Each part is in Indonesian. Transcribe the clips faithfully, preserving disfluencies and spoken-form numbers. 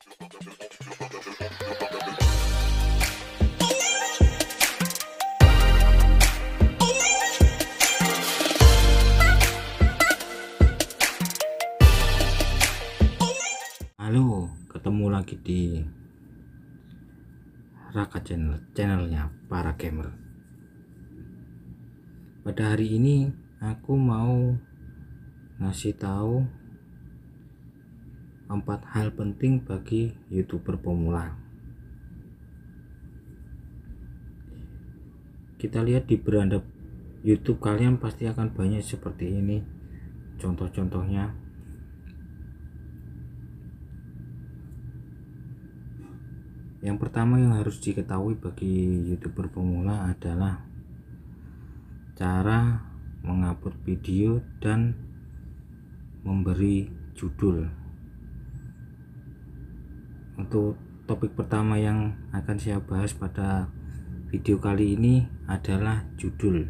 Halo, ketemu lagi di Raka Channel, channelnya para gamer. Pada hari ini aku mau ngasih tahu empat hal penting bagi YouTuber pemula. Kita lihat di beranda YouTube kalian pasti akan banyak seperti ini contoh-contohnya. Yang pertama yang harus diketahui bagi YouTuber pemula adalah cara mengupload video dan memberi judul. Untuk topik pertama yang akan saya bahas pada video kali ini adalah judul.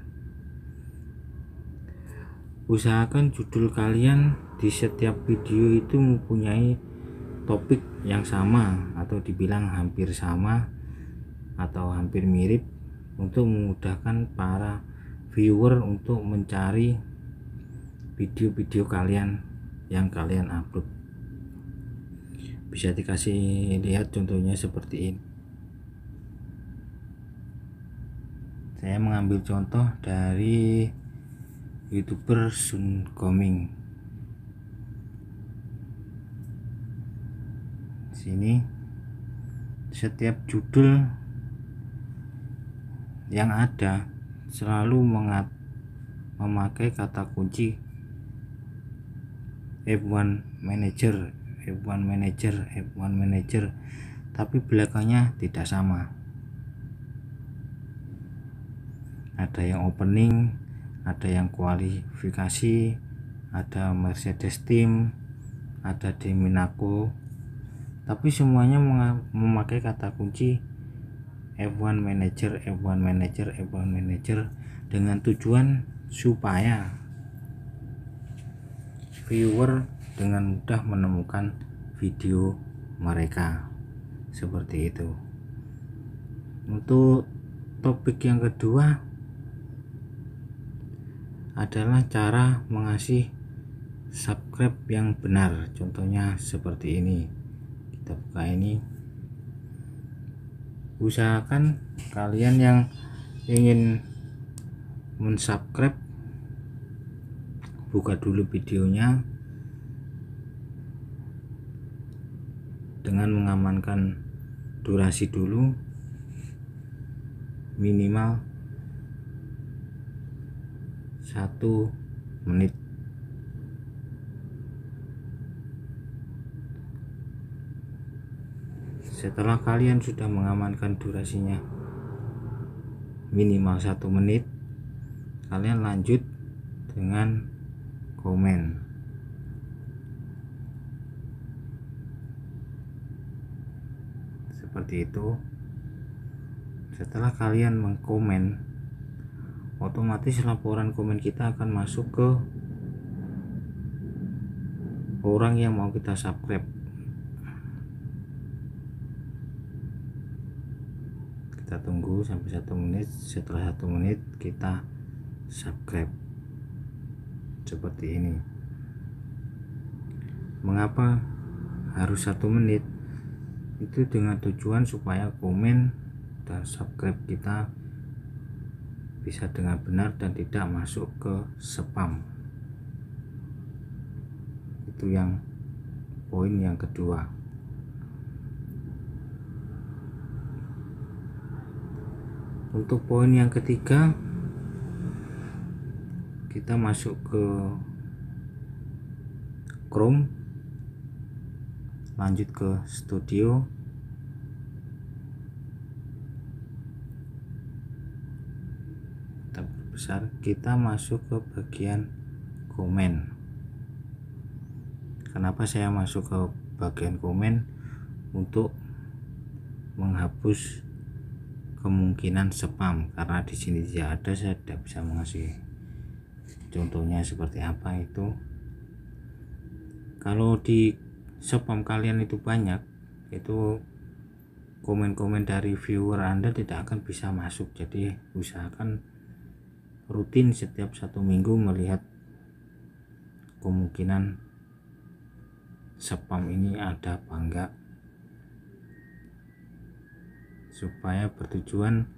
Usahakan judul kalian di setiap video itu mempunyai topik yang sama atau dibilang hampir sama atau hampir mirip untuk memudahkan para viewer untuk mencari video-video kalian yang kalian upload. Bisa dikasih lihat contohnya seperti ini. Saya mengambil contoh dari YouTuber Sun Coming. Sini setiap judul yang ada selalu mengat, memakai kata kunci F satu Manager, F satu Manager, F satu Manager, tapi belakangnya tidak sama. Ada yang opening, ada yang kualifikasi, ada Mercedes Team, ada Deminaco, tapi semuanya memakai kata kunci F satu Manager, F satu Manager, F satu Manager dengan tujuan supaya viewer dengan mudah menemukan video mereka. Seperti itu. Untuk topik yang kedua adalah cara mengasih subscribe yang benar. Contohnya seperti ini. Kita buka ini. Usahakan kalian yang ingin mensubscribe, buka dulu videonya dengan mengamankan durasi dulu minimal satu menit. Setelah kalian sudah mengamankan durasinya minimal satu menit, kalian lanjut dengan komen. Seperti itu. Setelah kalian mengkomen, otomatis laporan komen kita akan masuk ke orang yang mau kita subscribe. Kita tunggu sampai satu menit. Setelah satu menit kita subscribe. Seperti ini. Mengapa harus satu menit? Itu dengan tujuan supaya komen dan subscribe kita bisa dengan benar dan tidak masuk ke spam. Itu yang poin yang kedua. Untuk poin yang ketiga, kita masuk ke Chrome, lanjut ke studio, kita besar, kita masuk ke bagian komen. Kenapa saya masuk ke bagian komen? Untuk menghapus kemungkinan spam, karena di sini tidak ada, saya tidak bisa mengasih contohnya seperti apa itu. Kalau di spam kalian itu banyak, itu komen-komen dari viewer Anda tidak akan bisa masuk. Jadi usahakan rutin setiap satu minggu melihat kemungkinan spam ini ada apa enggak, supaya bertujuan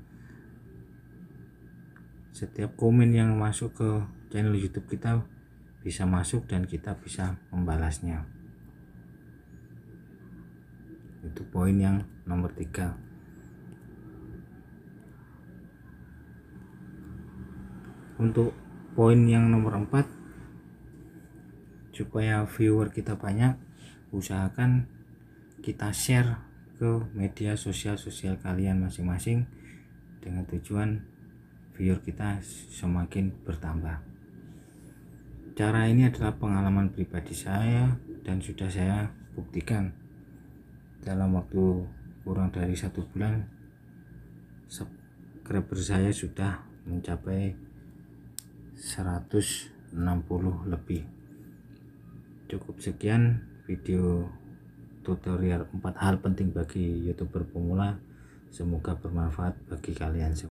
setiap komen yang masuk ke channel YouTube kita bisa masuk dan kita bisa membalasnya. Itu poin yang nomor tiga. Untuk poin yang nomor empat, supaya viewer kita banyak, usahakan kita share ke media sosial-sosial kalian masing-masing dengan tujuan viewer kita semakin bertambah. Cara ini adalah pengalaman pribadi saya dan sudah saya buktikan. Dalam waktu kurang dari satu bulan, subscriber saya sudah mencapai seratus enam puluh lebih. Cukup sekian video tutorial empat hal penting bagi YouTuber pemula. Semoga bermanfaat bagi kalian semua.